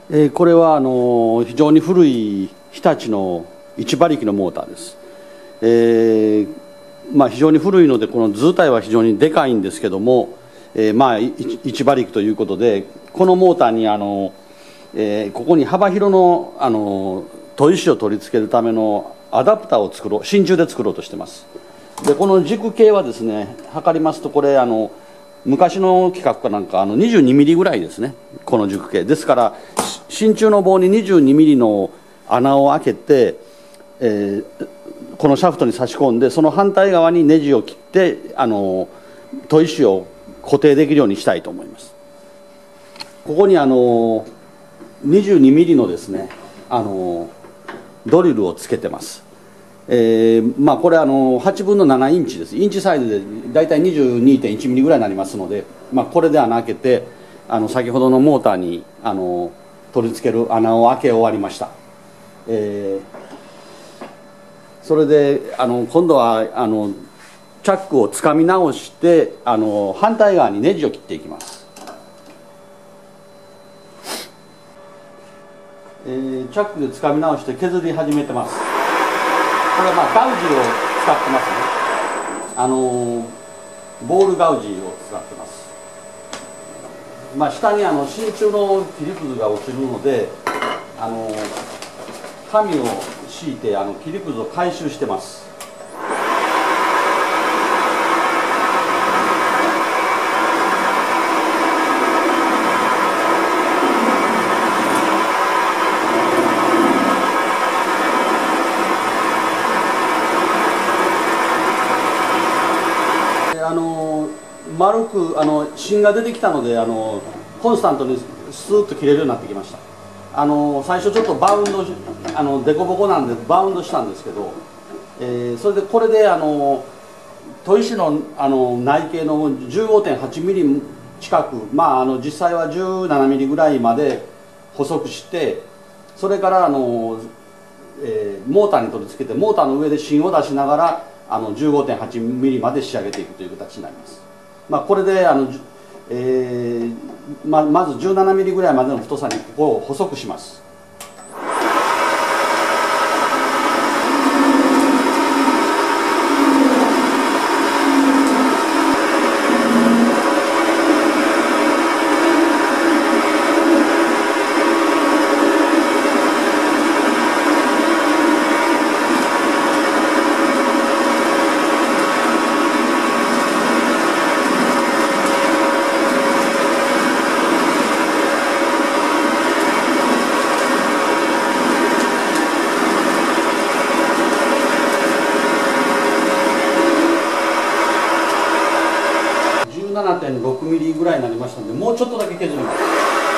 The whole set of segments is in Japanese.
これは非常に古い日立の1馬力のモーターです。非常に古いのでこの図体は非常にでかいんですけども、1馬力ということで、このモーターにここに幅広の砥石を取り付けるためのアダプターを真鍮で作ろうとしています。でこの軸径はですね、測りますとこれ昔の規格かなんか22ミリぐらいですね、この軸径ですから、真鍮の棒に22ミリの穴を開けて、このシャフトに差し込んで、その反対側にネジを切って砥石を固定できるようにしたいと思います。ここに22ミリのですねドリルをつけてます。これ8分の7インチです。インチサイズでだいたい 22.1 ミリぐらいになりますので、これで穴開けて先ほどのモーターに取り付ける穴を開け終わりました。それで今度はチャックをつかみ直して反対側にネジを切っていきます。チャックでつかみ直して削り始めてます。これはガウジを使ってますね。ボールガウジを使ってます。下に真鍮の切りくずが落ちるので紙を敷いて切りくずを回収してます。丸く芯が出てきたのでコンスタントにスーッと切れるようになってきました。最初ちょっとバウンド凸凹なんでバウンドしたんですけど、それでこれで砥石の内径の 15.8 ミリ近く、実際は17ミリぐらいまで細くして、それからモーターに取り付けてモーターの上で芯を出しながら15.8 ミリまで仕上げていくという形になります。これでまず17ミリぐらいまでの太さにここを細くします。17.6 ミリぐらいになりましたので、もうちょっとだけ削ります。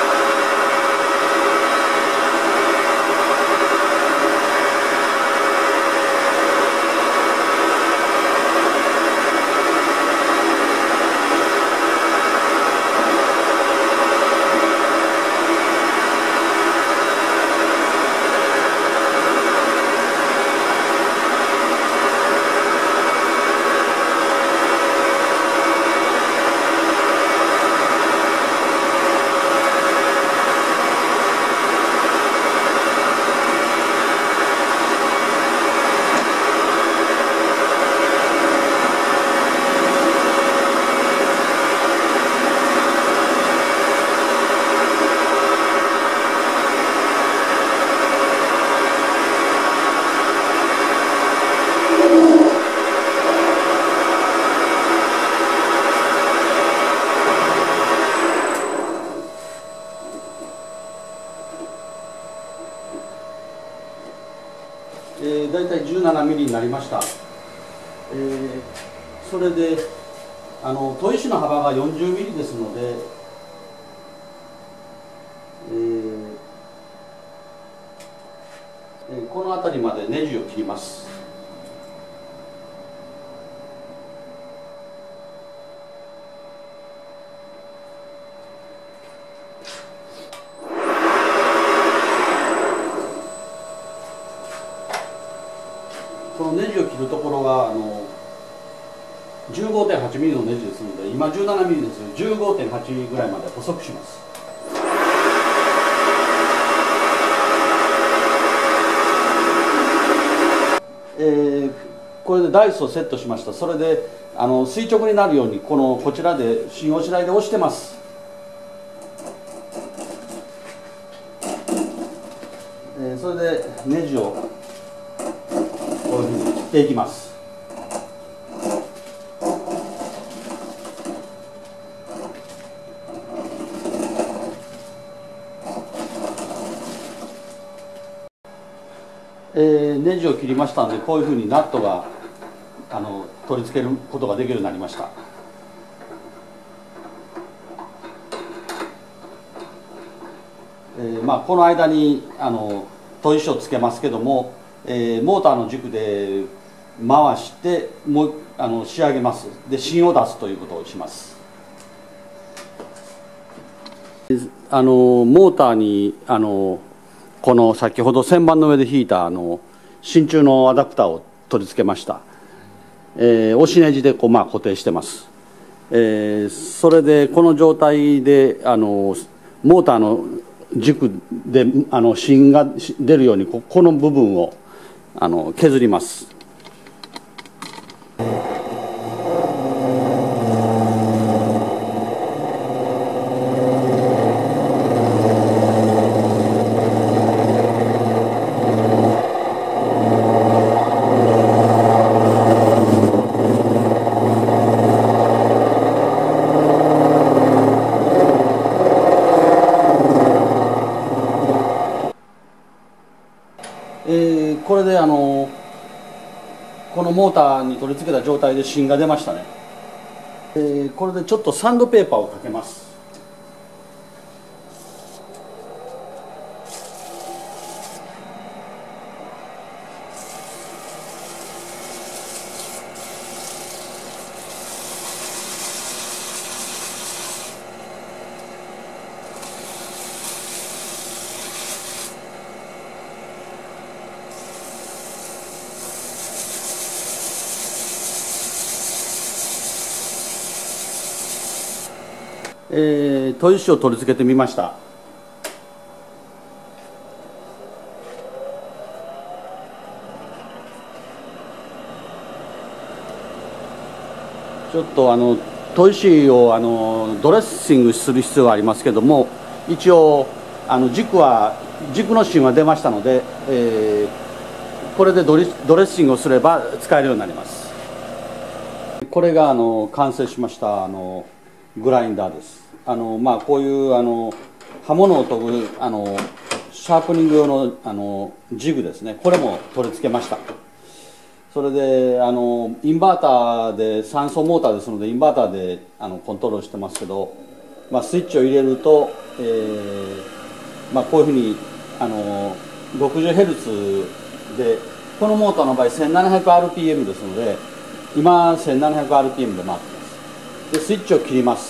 だいたい17ミリになりました。それで砥石の幅が40ミリですので、この辺りまでネジを切ります。このネジを切るところが15.8 ミリのネジですので、今17ミリですので 15.8 ぐらいまで細くします。 これでダイスをセットしました。それで垂直になるようにこちらで芯押し台で押してます。それでネジをこういうふうに切っていきます。ネジを切りましたので、こういうふうにナットが取り付けることができるようになりました。この間に砥石をつけますけども、モーターの軸で回してもう仕上げます。で芯を出すということをします。モーターにこの先ほど旋盤の上で引いた真鍮のアダプターを取り付けました。押しネジで固定してます。それでこの状態でモーターの軸で芯が出るようにこの部分を削ります。これでこのモーターに取り付けた状態で芯が出ましたね。これでちょっとサンドペーパーをかけます。砥石を取り付けてみました。ちょっと砥石をドレッシングする必要がありますけども、一応軸の芯は出ましたので、これでドレッシングをすれば使えるようになります。これが完成しましたグラインダーです。こういう刃物を研ぐシャープニング用のジグですね。これも取り付けました。それでインバーターで3層モーターですのでインバーターでコントロールしてますけど、スイッチを入れると、こういうふうに60Hz で、このモーターの場合 1700rpm ですので、今 1700rpm で回ってます。でスイッチを切ります。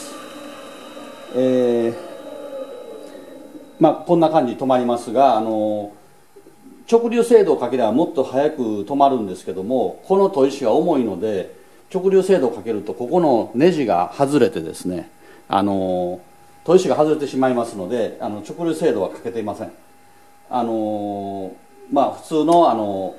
こんな感じに止まりますが、直流精度をかければもっと早く止まるんですけども、この砥石が重いので直流精度をかけるとここのネジが外れてですね、砥石が外れてしまいますので直流精度はかけていません。普通の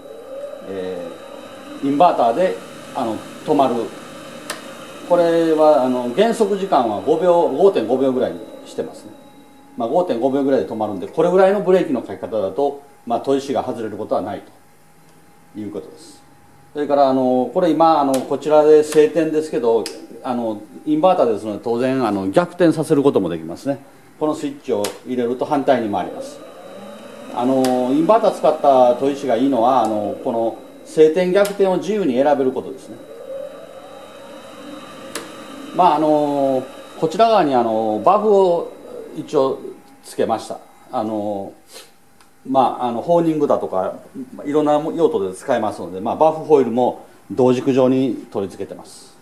インバーターで止まる。これは減速時間は5.5 秒ぐらいにしてますね。5.5 秒ぐらいで止まるんで、これぐらいのブレーキのかけ方だと砥石が外れることはないということです。それからこれ今こちらで晴天ですけど、インバーターですので当然逆転させることもできますね。このスイッチを入れると反対に回ります。インバーター使った砥石がいいのはこの晴天逆転を自由に選べることですね。こちら側にバフを一応つけました。ホーニングだとかいろんな用途で使えますので、バフホイールも同軸状に取り付けてます。